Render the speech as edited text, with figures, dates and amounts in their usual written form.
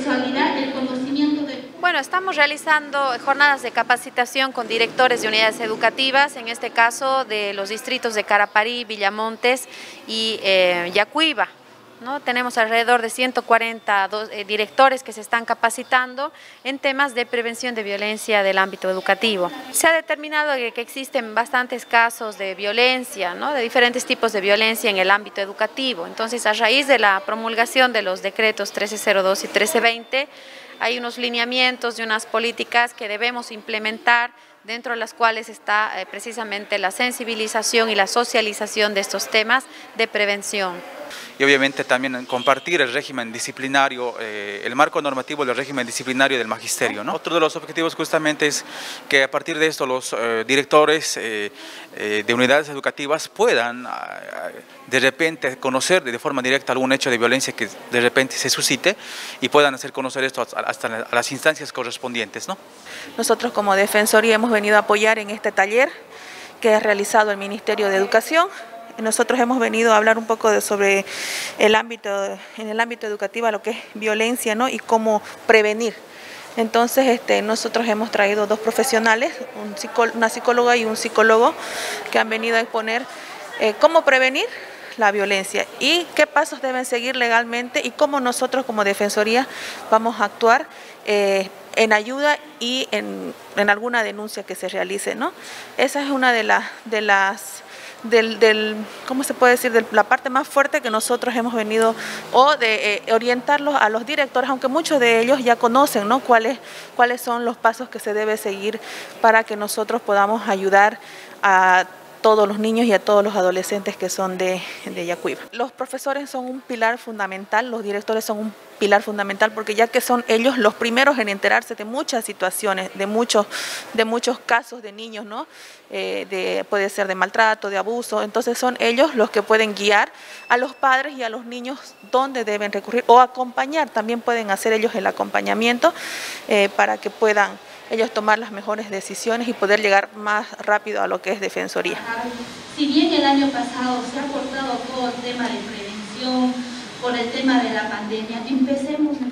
consolidar el conocimiento de... Bueno, estamos realizando jornadas de capacitación con directores de unidades educativas, en este caso de los distritos de Caraparí, Villamontes y Yacuiba, ¿no? Tenemos alrededor de 140 directores que se están capacitando en temas de prevención de violencia del ámbito educativo. Se ha determinado que existen bastantes casos de violencia, ¿no? De diferentes tipos de violencia en el ámbito educativo. Entonces, a raíz de la promulgación de los decretos 1302 y 1320, hay unos lineamientos y unas políticas que debemos implementar, dentro de las cuales está precisamente la sensibilización y la socialización de estos temas de prevención. Y obviamente también compartir el régimen disciplinario, el marco normativo del régimen disciplinario del magisterio, ¿no? Otro de los objetivos justamente es que a partir de esto los directores de unidades educativas puedan de repente conocer de forma directa algún hecho de violencia que de repente se suscite y puedan hacer conocer esto hasta a las instancias correspondientes, ¿no? Nosotros como Defensoría hemos venido a apoyar en este taller que ha realizado el Ministerio de Educación. Nosotros hemos venido a hablar un poco sobre en el ámbito educativo, lo que es violencia, ¿no? Y cómo prevenir. Entonces, nosotros hemos traído dos profesionales, una psicóloga y un psicólogo, que han venido a exponer cómo prevenir la violencia y qué pasos deben seguir legalmente y cómo nosotros como Defensoría vamos a actuar en ayuda y en alguna denuncia que se realice, ¿no? Esa es una de las ¿cómo se puede decir? De la parte más fuerte que nosotros hemos venido, o de orientarlos a los directores, aunque muchos de ellos ya conocen, ¿no? cuáles son los pasos que se debe seguir para que nosotros podamos ayudar a todos los niños y a todos los adolescentes que son de Yacuiba. Los profesores son un pilar fundamental, los directores son un pilar fundamental, porque ya que son ellos los primeros en enterarse de muchas situaciones, de muchos casos de niños, ¿no? Puede ser de maltrato, de abuso, entonces son ellos los que pueden guiar a los padres y a los niños dónde deben recurrir, o acompañar, también pueden hacer ellos el acompañamiento para que puedan ellos tomar las mejores decisiones y poder llegar más rápido a lo que es Defensoría. Si bien el año pasado se ha aportado todo el tema de prevención por el tema de la pandemia, empecemos